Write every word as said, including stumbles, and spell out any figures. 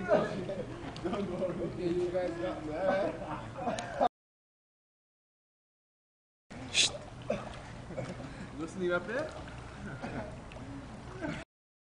Okay, you guys got mad. Shh. You sleep up there?